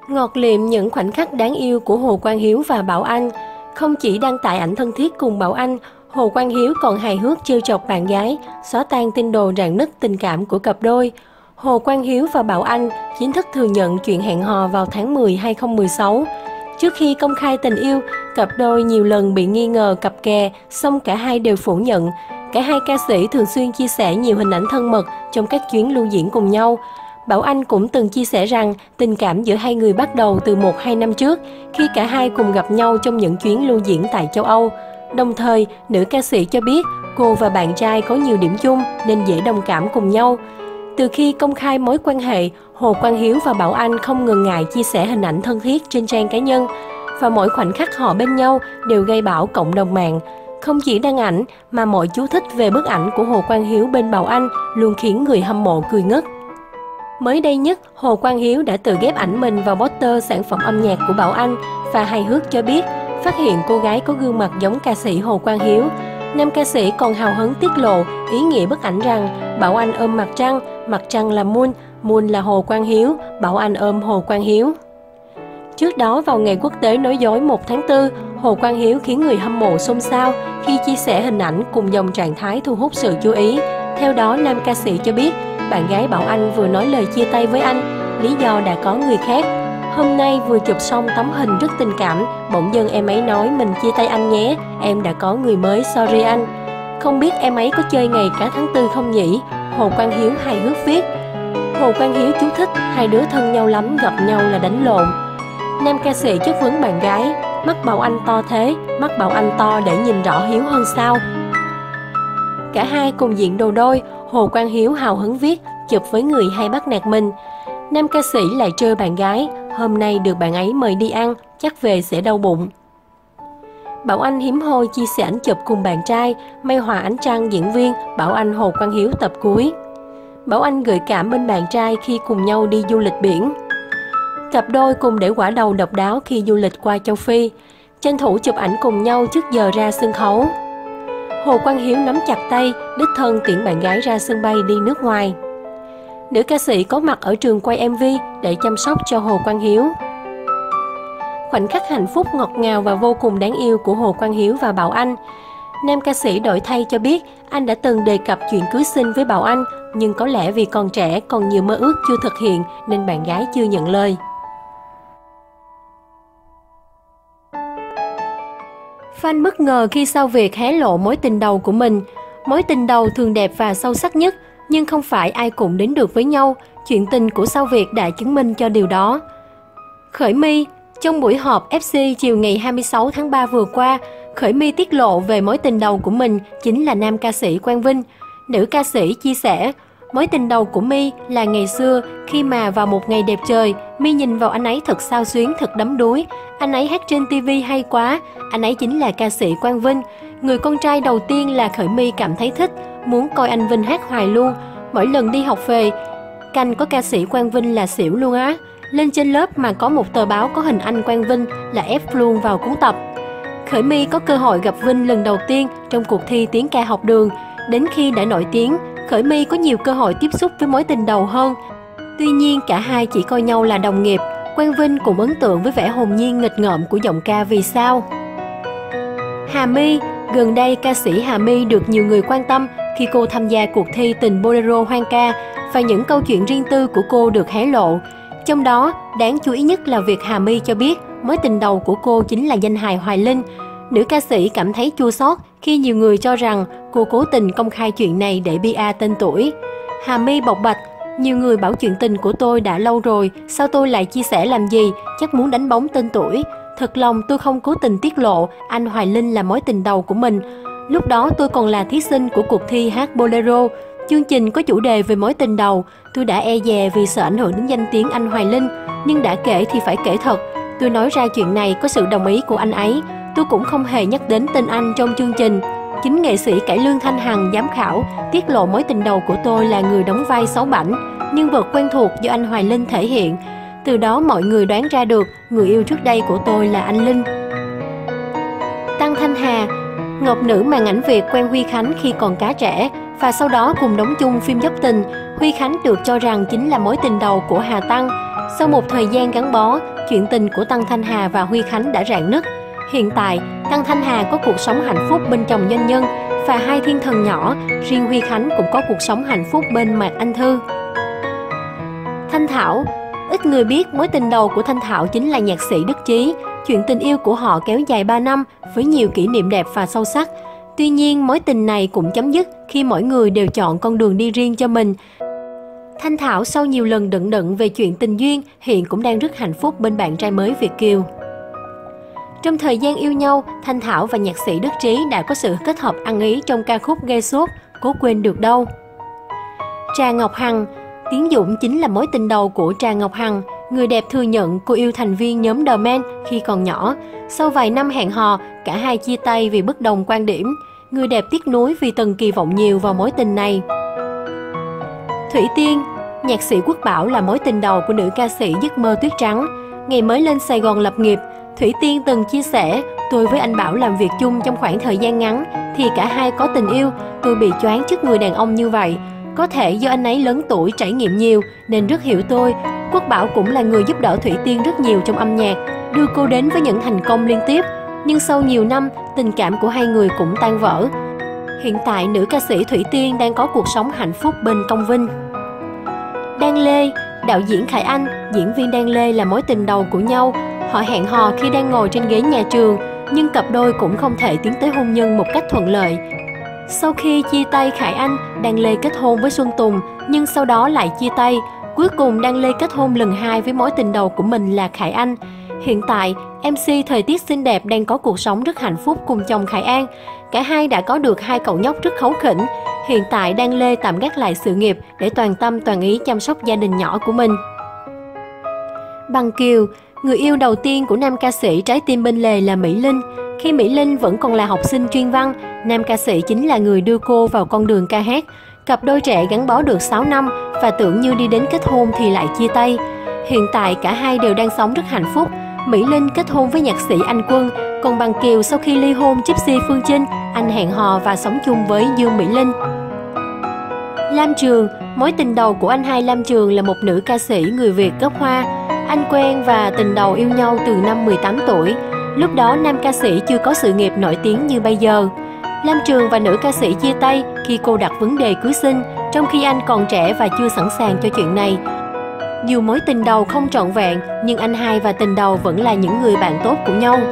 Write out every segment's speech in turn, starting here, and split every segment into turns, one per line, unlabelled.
Ngọt lịm những khoảnh khắc đáng yêu của Hồ Quang Hiếu và Bảo Anh. Không chỉ đăng tải ảnh thân thiết cùng Bảo Anh, Hồ Quang Hiếu còn hài hước trêu chọc bạn gái, xóa tan tin đồn rạn nứt tình cảm của cặp đôi. Hồ Quang Hiếu và Bảo Anh chính thức thừa nhận chuyện hẹn hò vào tháng 10 2016. Trước khi công khai tình yêu, cặp đôi nhiều lần bị nghi ngờ cặp kè, song cả hai đều phủ nhận. Cả hai ca sĩ thường xuyên chia sẻ nhiều hình ảnh thân mật trong các chuyến lưu diễn cùng nhau. Bảo Anh cũng từng chia sẻ rằng tình cảm giữa hai người bắt đầu từ 1-2 năm trước, khi cả hai cùng gặp nhau trong những chuyến lưu diễn tại châu Âu. Đồng thời, nữ ca sĩ cho biết cô và bạn trai có nhiều điểm chung nên dễ đồng cảm cùng nhau. Từ khi công khai mối quan hệ, Hồ Quang Hiếu và Bảo Anh không ngần ngại chia sẻ hình ảnh thân thiết trên trang cá nhân. Và mỗi khoảnh khắc họ bên nhau đều gây bão cộng đồng mạng. Không chỉ đăng ảnh mà mọi chú thích về bức ảnh của Hồ Quang Hiếu bên Bảo Anh luôn khiến người hâm mộ cười ngất. Mới đây nhất, Hồ Quang Hiếu đã tự ghép ảnh mình vào poster sản phẩm âm nhạc của Bảo Anh và hài hước cho biết phát hiện cô gái có gương mặt giống ca sĩ Hồ Quang Hiếu. Nam ca sĩ còn hào hứng tiết lộ ý nghĩa bức ảnh rằng Bảo Anh ôm mặt trăng là Moon là Hồ Quang Hiếu, Bảo Anh ôm Hồ Quang Hiếu. Trước đó vào ngày quốc tế nói dối 1 tháng 4, Hồ Quang Hiếu khiến người hâm mộ xôn xao khi chia sẻ hình ảnh cùng dòng trạng thái thu hút sự chú ý. Theo đó, nam ca sĩ cho biết bạn gái Bảo Anh vừa nói lời chia tay với anh, lý do đã có người khác. Hôm nay vừa chụp xong tấm hình rất tình cảm, bỗng dưng em ấy nói mình chia tay anh nhé, em đã có người mới, sorry anh. Không biết em ấy có chơi ngày cả tháng 4 không nhỉ? Hồ Quang Hiếu hài hước viết. Hồ Quang Hiếu chú thích hai đứa thân nhau lắm, gặp nhau là đánh lộn. Nam ca sĩ chất vấn bạn gái, mắt Bảo Anh to thế, mắt Bảo Anh to để nhìn rõ Hiếu hơn sao? Cả hai cùng diện đồ đôi, Hồ Quang Hiếu hào hứng viết, chụp với người hay bắt nạt mình. Nam ca sĩ lại trêu bạn gái, hôm nay được bạn ấy mời đi ăn, chắc về sẽ đau bụng. Bảo Anh hiếm hoi chia sẻ ảnh chụp cùng bạn trai, Mai Hòa Ánh Trăng diễn viên, Bảo Anh Hồ Quang Hiếu tập cuối. Bảo Anh gợi cảm bên bạn trai khi cùng nhau đi du lịch biển. Cặp đôi cùng để quả đầu độc đáo khi du lịch qua châu Phi, tranh thủ chụp ảnh cùng nhau trước giờ ra sân khấu. Hồ Quang Hiếu nắm chặt tay, đích thân tiễn bạn gái ra sân bay đi nước ngoài. Nữ ca sĩ có mặt ở trường quay MV để chăm sóc cho Hồ Quang Hiếu. Khoảnh khắc hạnh phúc ngọt ngào và vô cùng đáng yêu của Hồ Quang Hiếu và Bảo Anh. Nam ca sĩ đổi thay cho biết anh đã từng đề cập chuyện cưới xin với Bảo Anh, nhưng có lẽ vì còn trẻ, còn nhiều mơ ước chưa thực hiện nên bạn gái chưa nhận lời. Fan bất ngờ khi Sao Việt hé lộ mối tình đầu của mình. Mối tình đầu thường đẹp và sâu sắc nhất, nhưng không phải ai cũng đến được với nhau. Chuyện tình của Sao Việt đã chứng minh cho điều đó. Khởi My. Trong buổi họp FC chiều ngày 26 tháng 3 vừa qua, Khởi My tiết lộ về mối tình đầu của mình chính là nam ca sĩ Quang Vinh. Nữ ca sĩ chia sẻ, mối tình đầu của My là ngày xưa khi mà vào một ngày đẹp trời, My nhìn vào anh ấy thật xao xuyến, thật đắm đuối. Anh ấy hát trên TV hay quá, anh ấy chính là ca sĩ Quang Vinh. Người con trai đầu tiên là Khởi My cảm thấy thích, muốn coi anh Vinh hát hoài luôn. Mỗi lần đi học về, canh có ca sĩ Quang Vinh là xỉu luôn á. Lên trên lớp mà có một tờ báo có hình anh Quang Vinh là ép luôn vào cuốn tập. Khởi My có cơ hội gặp Vinh lần đầu tiên trong cuộc thi tiếng ca học đường. Đến khi đã nổi tiếng, Khởi My có nhiều cơ hội tiếp xúc với mối tình đầu hơn. Tuy nhiên, cả hai chỉ coi nhau là đồng nghiệp. Quang Vinh cũng ấn tượng với vẻ hồn nhiên nghịch ngợm của giọng ca Vì Sao. Hà My. Gần đây, ca sĩ Hà My được nhiều người quan tâm khi cô tham gia cuộc thi Tình Bolero Hoang ca và những câu chuyện riêng tư của cô được hé lộ. Trong đó, đáng chú ý nhất là việc Hà My cho biết mối tình đầu của cô chính là danh hài Hoài Linh. Nữ ca sĩ cảm thấy chua xót khi nhiều người cho rằng cô cố tình công khai chuyện này để PR tên tuổi. Hà My bộc bạch, nhiều người bảo chuyện tình của tôi đã lâu rồi, sao tôi lại chia sẻ làm gì, chắc muốn đánh bóng tên tuổi. Thật lòng tôi không cố tình tiết lộ anh Hoài Linh là mối tình đầu của mình. Lúc đó tôi còn là thí sinh của cuộc thi hát Bolero. Chương trình có chủ đề về mối tình đầu, tôi đã e dè vì sợ ảnh hưởng đến danh tiếng anh Hoài Linh, nhưng đã kể thì phải kể thật. Tôi nói ra chuyện này có sự đồng ý của anh ấy, tôi cũng không hề nhắc đến tên anh trong chương trình. Chính nghệ sĩ Cải Lương Thanh Hằng giám khảo tiết lộ mối tình đầu của tôi là người đóng vai Sáu Bảnh, nhân vật quen thuộc do anh Hoài Linh thể hiện. Từ đó mọi người đoán ra được người yêu trước đây của tôi là anh Linh. Tăng Thanh Hà. Ngọc nữ màn ảnh Việt quen Huy Khánh khi còn khá trẻ và sau đó cùng đóng chung phim Dốc Tình. Huy Khánh được cho rằng chính là mối tình đầu của Hà Tăng. Sau một thời gian gắn bó, chuyện tình của Tăng Thanh Hà và Huy Khánh đã rạn nứt. Hiện tại, Tăng Thanh Hà có cuộc sống hạnh phúc bên chồng doanh nhân và hai thiên thần nhỏ, riêng Huy Khánh cũng có cuộc sống hạnh phúc bên Mạc Anh Thư. Thanh Thảo. Ít người biết mối tình đầu của Thanh Thảo chính là nhạc sĩ Đức Chí. Chuyện tình yêu của họ kéo dài 3 năm với nhiều kỷ niệm đẹp và sâu sắc. Tuy nhiên, mối tình này cũng chấm dứt khi mỗi người đều chọn con đường đi riêng cho mình. Thanh Thảo sau nhiều lần đựng đựng về chuyện tình duyên, hiện cũng đang rất hạnh phúc bên bạn trai mới Việt kiều. Trong thời gian yêu nhau, Thanh Thảo và nhạc sĩ Đức Chí đã có sự kết hợp ăn ý trong ca khúc gây sốt Cố quên được đâu. Trà Ngọc Hằng. Tiến Dũng chính là mối tình đầu của Trà Ngọc Hằng. Người đẹp thừa nhận cô yêu thành viên nhóm The Man khi còn nhỏ. Sau vài năm hẹn hò, cả hai chia tay vì bất đồng quan điểm. Người đẹp tiếc nuối vì từng kỳ vọng nhiều vào mối tình này. Thủy Tiên. Nhạc sĩ Quốc Bảo là mối tình đầu của nữ ca sĩ Giấc mơ tuyết trắng. Ngày mới lên Sài Gòn lập nghiệp, Thủy Tiên từng chia sẻ, tôi với anh Bảo làm việc chung trong khoảng thời gian ngắn thì cả hai có tình yêu, tôi bị choáng trước người đàn ông như vậy. Có thể do anh ấy lớn tuổi, trải nghiệm nhiều nên rất hiểu tôi. Quốc Bảo cũng là người giúp đỡ Thủy Tiên rất nhiều trong âm nhạc, đưa cô đến với những thành công liên tiếp. Nhưng sau nhiều năm, tình cảm của hai người cũng tan vỡ. Hiện tại, nữ ca sĩ Thủy Tiên đang có cuộc sống hạnh phúc bên Công Vinh. Đan Lê. Đạo diễn Khải Anh, diễn viên Đan Lê là mối tình đầu của nhau. Họ hẹn hò khi đang ngồi trên ghế nhà trường, nhưng cặp đôi cũng không thể tiến tới hôn nhân một cách thuận lợi. Sau khi chia tay Khải Anh, Đan Lê kết hôn với Xuân Tùng, nhưng sau đó lại chia tay. Cuối cùng Đan Lê kết hôn lần 2 với mối tình đầu của mình là Khải Anh. Hiện tại, MC Thời tiết xinh đẹp đang có cuộc sống rất hạnh phúc cùng chồng Khải An. Cả hai đã có được 2 cậu nhóc rất kháu khỉnh. Hiện tại Đan Lê tạm gác lại sự nghiệp để toàn tâm toàn ý chăm sóc gia đình nhỏ của mình. Bằng Kiều. Người yêu đầu tiên của nam ca sĩ Trái tim bên lề là Mỹ Linh. Khi Mỹ Linh vẫn còn là học sinh chuyên văn, nam ca sĩ chính là người đưa cô vào con đường ca hát. Cặp đôi trẻ gắn bó được 6 năm và tưởng như đi đến kết hôn thì lại chia tay. Hiện tại cả hai đều đang sống rất hạnh phúc. Mỹ Linh kết hôn với nhạc sĩ Anh Quân, còn Bằng Kiều sau khi ly hôn Gypsy Phương Trinh, anh hẹn hò và sống chung với Dương Mỹ Linh. Lam Trường. Mối tình đầu của anh hai Lam Trường là một nữ ca sĩ người Việt gốc Hoa. Anh quen và tình đầu yêu nhau từ năm 18 tuổi. Lúc đó nam ca sĩ chưa có sự nghiệp nổi tiếng như bây giờ. Lam Trường và nữ ca sĩ chia tay khi cô đặt vấn đề cưới xin, trong khi anh còn trẻ và chưa sẵn sàng cho chuyện này. Dù mối tình đầu không trọn vẹn, nhưng anh hai và tình đầu vẫn là những người bạn tốt của nhau.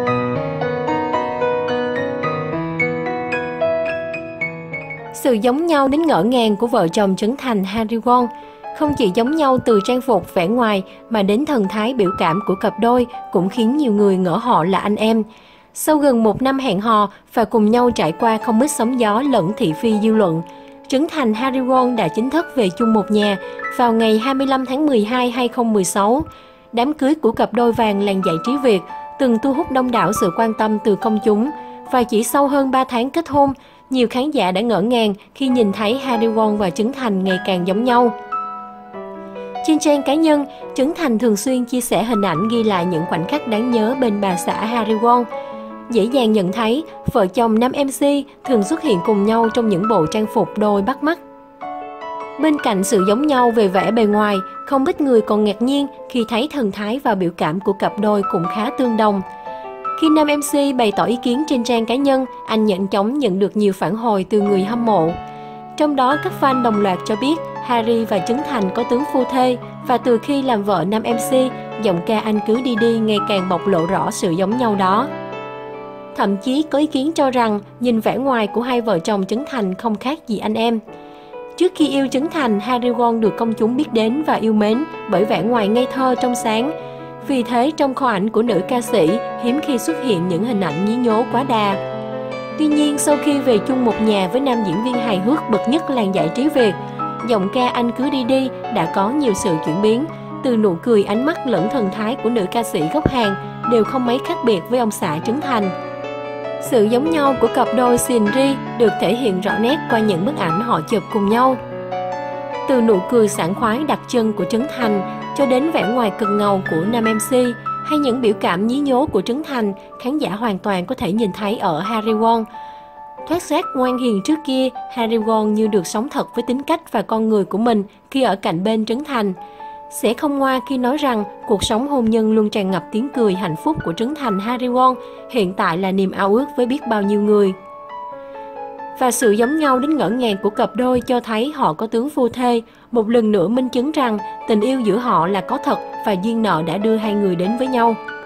Sự giống nhau đến ngỡ ngàng của vợ chồng Trấn Thành Harry Won. Không chỉ giống nhau từ trang phục vẻ ngoài mà đến thần thái biểu cảm của cặp đôi cũng khiến nhiều người ngỡ họ là anh em. Sau gần 1 năm hẹn hò và cùng nhau trải qua không ít sóng gió lẫn thị phi dư luận, Trấn Thành Harry Won đã chính thức về chung một nhà vào ngày 25 tháng 12 2016. Đám cưới của cặp đôi vàng làng giải trí Việt từng thu hút đông đảo sự quan tâm từ công chúng, và chỉ sau hơn 3 tháng kết hôn, nhiều khán giả đã ngỡ ngàng khi nhìn thấy Harry Won và Trấn Thành ngày càng giống nhau. Trên trang cá nhân, Trấn Thành thường xuyên chia sẻ hình ảnh ghi lại những khoảnh khắc đáng nhớ bên bà xã Harry Won. Dễ dàng nhận thấy, vợ chồng nam MC thường xuất hiện cùng nhau trong những bộ trang phục đôi bắt mắt. Bên cạnh sự giống nhau về vẻ bề ngoài, không ít người còn ngạc nhiên khi thấy thần thái và biểu cảm của cặp đôi cũng khá tương đồng. Khi nam MC bày tỏ ý kiến trên trang cá nhân, anh nhanh chóng nhận được nhiều phản hồi từ người hâm mộ. Trong đó, các fan đồng loạt cho biết Harry và Trấn Thành có tướng phu thê, và từ khi làm vợ nam MC, giọng ca Anh cứ đi đi ngày càng bộc lộ rõ sự giống nhau đó. Thậm chí có ý kiến cho rằng nhìn vẻ ngoài của hai vợ chồng Trấn Thành không khác gì anh em. Trước khi yêu Trấn Thành, Harry Won được công chúng biết đến và yêu mến bởi vẻ ngoài ngây thơ trong sáng. Vì thế, trong kho ảnh của nữ ca sĩ hiếm khi xuất hiện những hình ảnh nhí nhố quá đà. Tuy nhiên, sau khi về chung một nhà với nam diễn viên hài hước bậc nhất làng giải trí Việt, giọng ca Anh cứ đi đi đã có nhiều sự chuyển biến. Từ nụ cười, ánh mắt lẫn thần thái của nữ ca sĩ gốc Hàn đều không mấy khác biệt với ông xã Trấn Thành. Sự giống nhau của cặp đôi Seungri được thể hiện rõ nét qua những bức ảnh họ chụp cùng nhau. Từ nụ cười sảng khoái đặc trưng của Trấn Thành cho đến vẻ ngoài cực ngầu của nam MC hay những biểu cảm nhí nhố của Trấn Thành, khán giả hoàn toàn có thể nhìn thấy ở Harry Won. Thoát xác ngoan hiền trước kia, Harry Won như được sống thật với tính cách và con người của mình khi ở cạnh bên Trấn Thành. Sẽ không ngoa khi nói rằng cuộc sống hôn nhân luôn tràn ngập tiếng cười hạnh phúc của Trấn Thành Harry Won, hiện tại là niềm ao ước với biết bao nhiêu người. Và sự giống nhau đến ngỡ ngàng của cặp đôi cho thấy họ có tướng phu thê, một lần nữa minh chứng rằng tình yêu giữa họ là có thật và duyên nợ đã đưa hai người đến với nhau.